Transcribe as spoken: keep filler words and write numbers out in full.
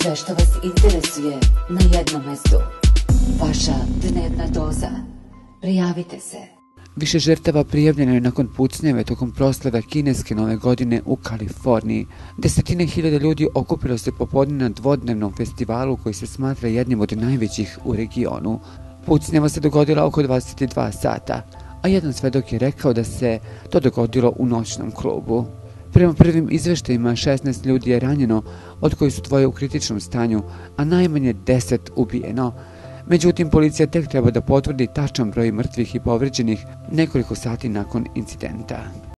Sve što vas interesuje na jednom mestu. Vaša dnevna doza. Prijavite se. Više žrtava prijavljeno je nakon pucnjave tokom proslava kineske nove godine u Kaliforniji. Desetine hiljada ljudi okupilo se popodne na dvodnevnom festivalu koji se smatra jednim od najvećih u regionu. Pucnjava se dogodila oko dvadeset dva sata, a jedan svedok je rekao da se to dogodilo u noćnom klubu. Prema prvim izveštajima šesnaest ljudi je ranjeno, od kojih su dvoje u kritičnom stanju, a najmanje deset ubijeno. Međutim, policija tek treba da potvrdi tačan broj mrtvih i povređenih nekoliko sati nakon incidenta.